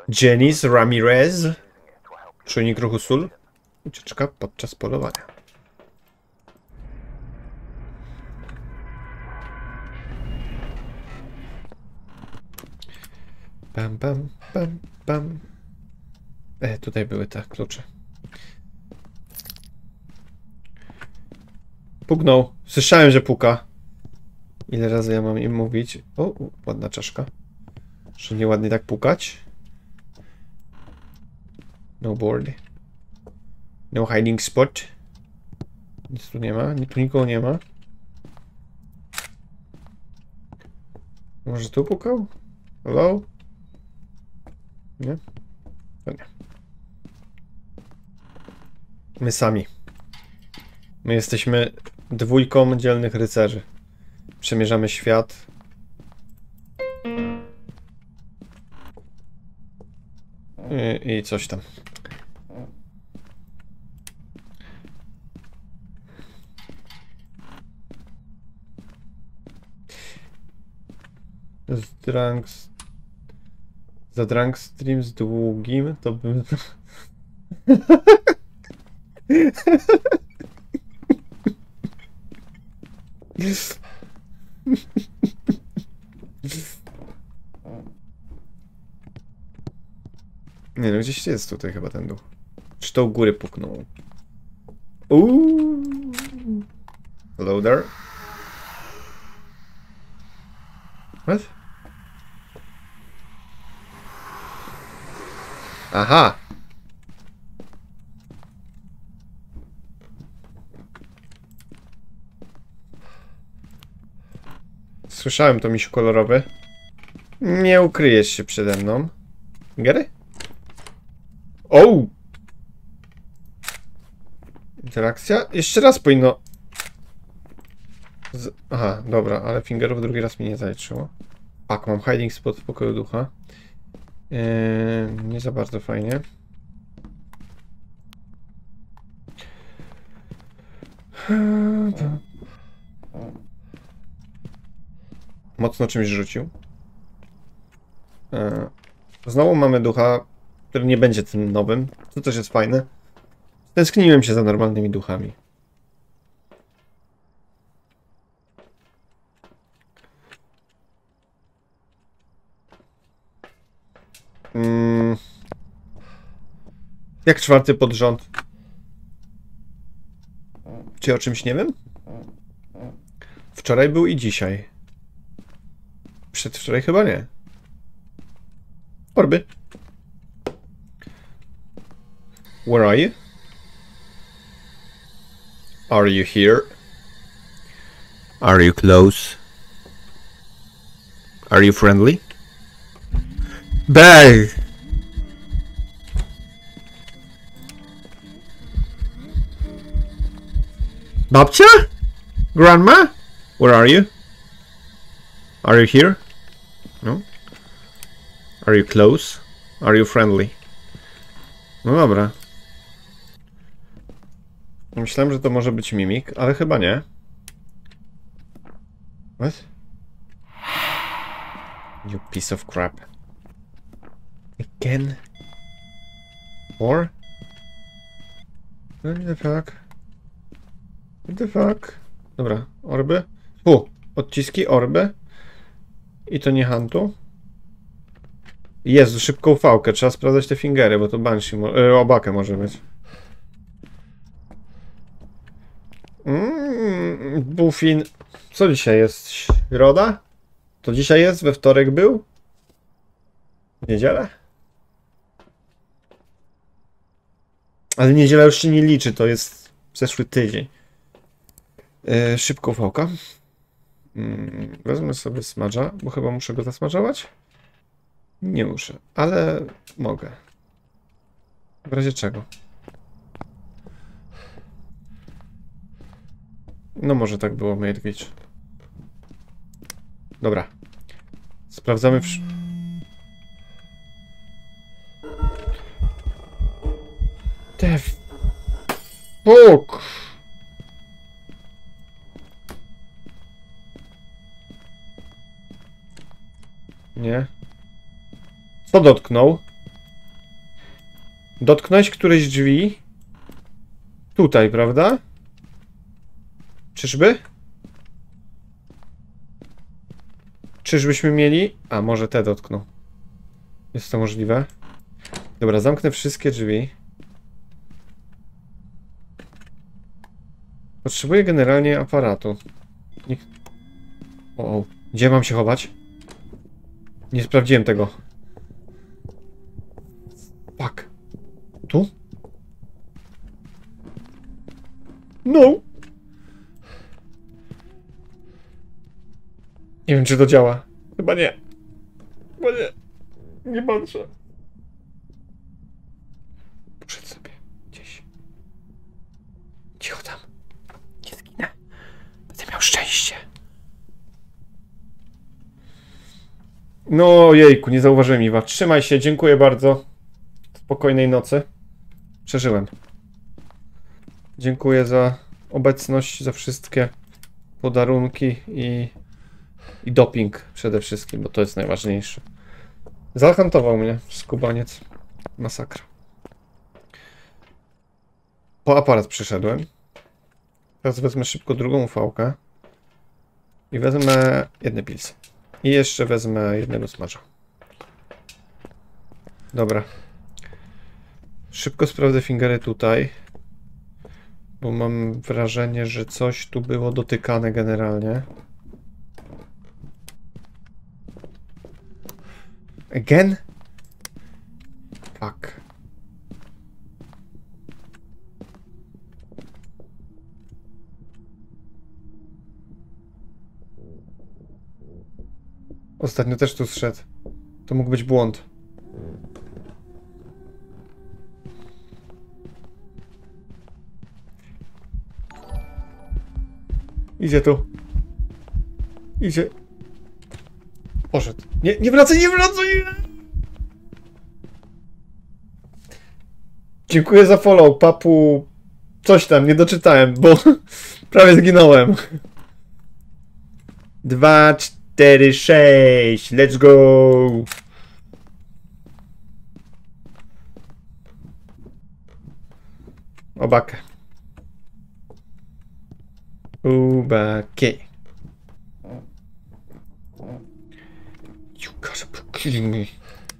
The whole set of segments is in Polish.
Janice Ramirez. Czujnik ruchu sól. Ucieczka podczas polowania. Pam, pam, pam, pam. Tutaj były te klucze. Puknął. Słyszałem, że puka. Ile razy ja mam im mówić? O, ładna czaszka. Że nieładnie tak pukać. No board. No hiding spot. Nic tu nie ma. Tu nikogo nie ma. Może tu pukał? Hello? Nie? To nie. My sami. My jesteśmy dwójką dzielnych rycerzy. Przemierzamy świat. I coś tam. Za drunk stream z długim to bym... Nie no, gdzieś jest tutaj chyba ten duch. Czy to u góry puknął? Hello there. What? Aha! Słyszałem to, misiu kolorowy. Nie ukryjesz się przede mną. Gary? O! Interakcja? Jeszcze raz powinno... Aha, dobra, ale fingerów drugi raz mi nie zaliczyło. Tak, mam hiding spot w pokoju ducha. Nie za bardzo fajnie. Mocno czymś rzucił. Znowu mamy ducha, który nie będzie tym nowym, co też jest fajne. Tęskniłem się za normalnymi duchami. Jak czwarty pod rząd? Czy o czymś nie wiem? Wczoraj był i dzisiaj. Przedwczoraj chyba nie. Orby. Where are you? Are you here? Are you close? Are you friendly? Bang! Babcia? Grandma? Where are you? Are you here? No? Are you close? Are you friendly? No dobra. Myślałem, że to może być mimik, ale chyba nie. What? You piece of crap. Again? More? What the fuck? What the fuck? Dobra, orby. Odciski, orby. I to nie Hantu. Jezu, szybką fałkę. Trzeba sprawdzać te fingery, bo to Banshee, obakę może być. Buffin. Co dzisiaj jest? Środa? To dzisiaj jest? We wtorek był? Niedziela? Ale niedziela już się nie liczy, to jest zeszły tydzień. Szybko fałka. Wezmę sobie smadża, bo chyba muszę go zasmażować. Nie muszę, ale mogę. W razie czego? No może tak było, Mate Glitch. Dobra. Sprawdzamy The fuck! Nie. Co dotknął? Dotknąć któreś drzwi. Tutaj, prawda? Czyżby? Czyżbyśmy mieli? A, może te dotkną. Jest to możliwe? Dobra, zamknę wszystkie drzwi. Potrzebuję generalnie aparatu. Nikt... O, gdzie mam się chować? Nie sprawdziłem tego. Fuck. Tu? No! Nie wiem, czy to działa. Chyba nie. Chyba nie. Nie patrzę. Poszedł sobie gdzieś. Cicho tam. Nie zginę. Będę miał szczęście. No jejku, nie zauważyłem Iwa. Trzymaj się, dziękuję bardzo. Spokojnej nocy. Przeżyłem. Dziękuję za obecność, za wszystkie podarunki i doping przede wszystkim, bo to jest najważniejsze. Zahantował mnie skubaniec. Masakra. Po aparat przyszedłem. Teraz wezmę szybko drugą ufałkę. I wezmę jedne pilsy. I jeszcze wezmę jednego smaża. Dobra. Szybko sprawdzę fingery tutaj. Bo mam wrażenie, że coś tu było dotykane generalnie. Again? Fuck. Ostatnio też tu zszedł. To mógł być błąd. Idzie tu. Idzie. Poszedł. Nie, nie wracaj, nie wracaj! Dziękuję za follow, papu. Coś tam, nie doczytałem, bo prawie zginąłem. 2, 4, 6. Let's go! Obakę. Ubaki. You gotta be killing me.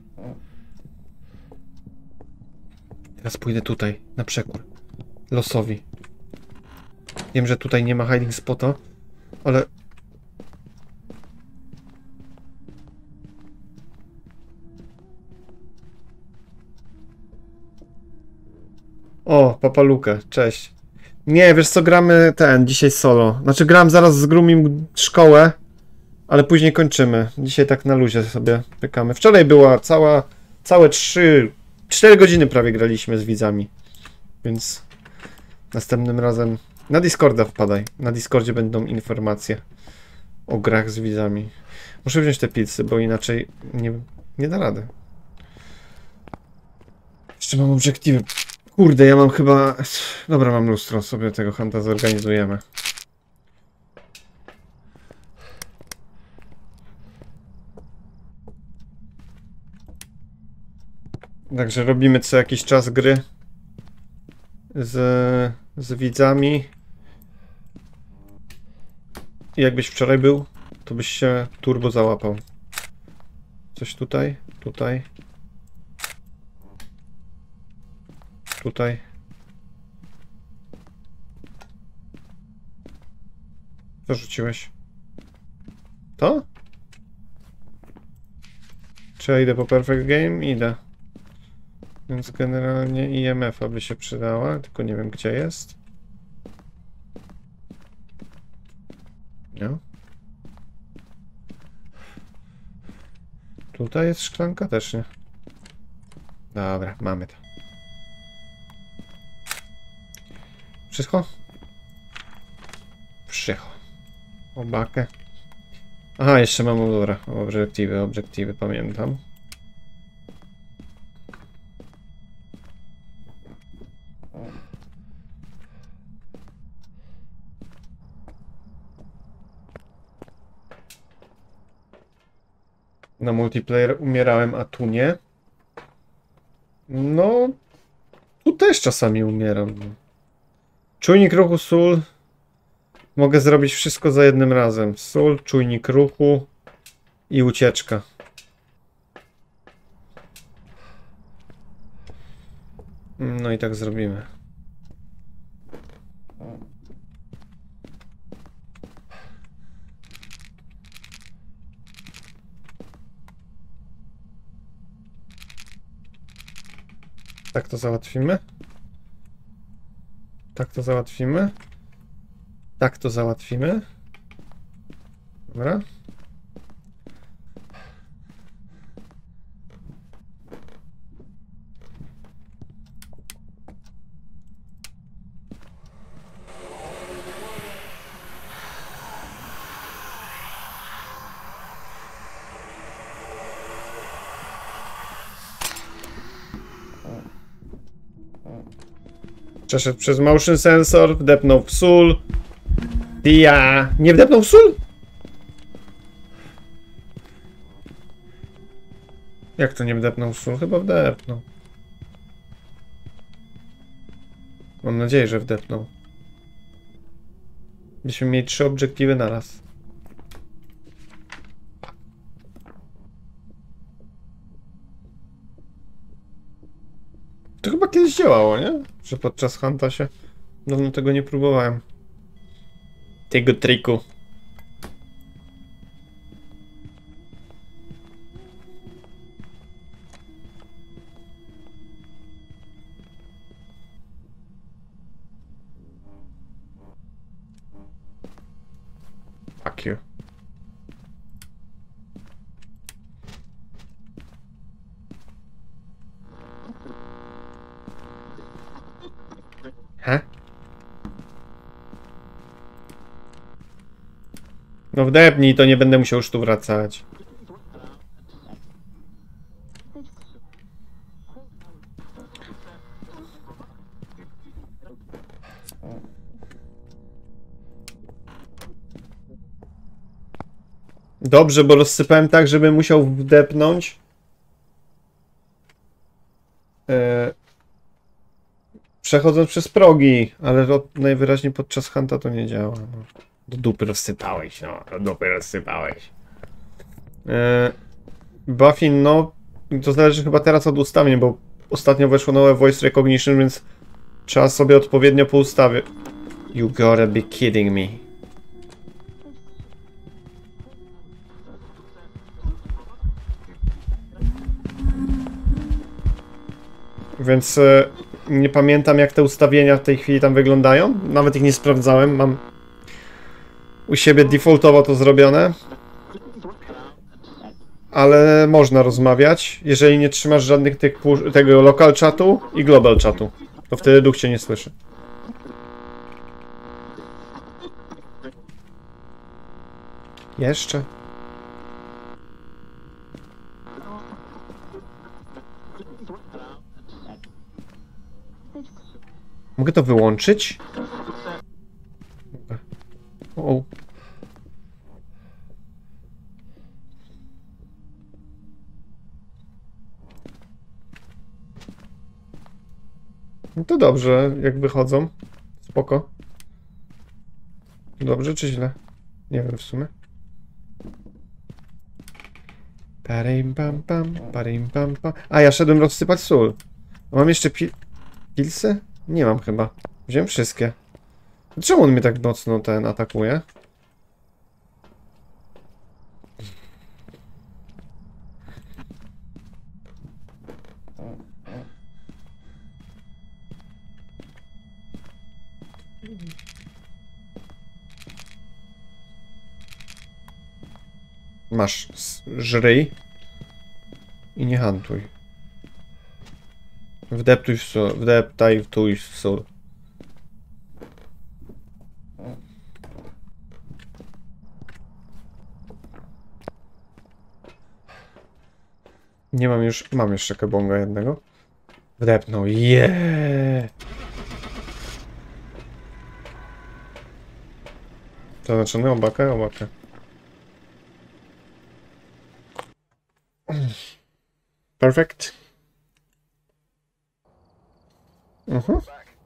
Teraz pójdę tutaj, na przekór. Losowi. Wiem, że tutaj nie ma hiding spota, ale... O, Papalukę, cześć. Nie, wiesz co, gramy dzisiaj solo. Znaczy gram zaraz z Grumim szkołę, ale później kończymy. Dzisiaj tak na luzie sobie pykamy. Wczoraj była całe 4 godziny prawie graliśmy z widzami. Więc następnym razem na Discorda wpadaj. Na Discordzie będą informacje o grach z widzami. Muszę wziąć te pilsy, bo inaczej nie da rady. Jeszcze mam obiektywy. Kurde, ja mam chyba... Dobra, mam lustro, sobie tego hunta zorganizujemy. Także robimy co jakiś czas gry z widzami. I jakbyś wczoraj był, to byś się turbo załapał. Coś tutaj, tutaj. Tutaj. Co rzuciłeś? To? Czy ja idę po Perfect Game? Idę. Więc generalnie IMF-a by się przydała, tylko nie wiem gdzie jest. Nie? Tutaj jest szklanka? Też nie. Dobra, mamy to. Wszystko? Wszystko. Obakę. Aha, jeszcze mam, dobra, obiektywy, pamiętam. Na multiplayer umierałem, a tu nie. No, Tu też czasami umieram. Czujnik ruchu, sól. Mogę zrobić wszystko za jednym razem. Sól, czujnik ruchu i ucieczka. No i tak zrobimy. Tak to załatwimy. Tak to załatwimy. Tak to załatwimy. Dobra. Przeszedł przez motion sensor, wdepnął w sól. Ja nie wdepnął w sól? Jak to nie wdepnął w sól? Chyba wdepnął. Mam nadzieję, że wdepnął. Byśmy mieli 3 obiektywy naraz. To chyba kiedyś działało, nie? Że podczas hunta się... Dawno tego nie próbowałem. Tego triku. Fuck you. He? No wdepnij, to nie będę musiał już tu wracać. Dobrze, bo rozsypałem tak, żeby musiał wdepnąć. Przechodząc przez progi, ale najwyraźniej podczas hunta to nie działa. No. Do dupy rozsypałeś, no. Do dupy rozsypałeś. Buffin, no. To zależy chyba teraz od ustawień, bo ostatnio weszło nowe voice recognition, więc trzeba sobie odpowiednio poustawić. You gotta be kidding me. Więc nie pamiętam, jak te ustawienia w tej chwili tam wyglądają. Nawet ich nie sprawdzałem. Mam u siebie defaultowo to zrobione. Ale można rozmawiać, jeżeli nie trzymasz żadnych tego local chatu i global chatu. To wtedy duch cię nie słyszy. Jeszcze? Mogę to wyłączyć? O. No to dobrze, jak wychodzą. Spoko. Dobrze czy źle? Nie wiem w sumie. Parim pam pam, parim pam pam. A, ja szedłem rozsypać sól. A mam jeszcze pilsy? Nie mam chyba. Wziąłem wszystkie. Czemu on mnie tak mocno atakuje? Masz, żryj i nie hantuj. Wdeptuj w sól, wdeptaj w sól. Nie mam już, mam jeszcze kebonga jednego. Wdepnął, jeee! Zaznaczony obakę, obakę. Perfect. Mhm.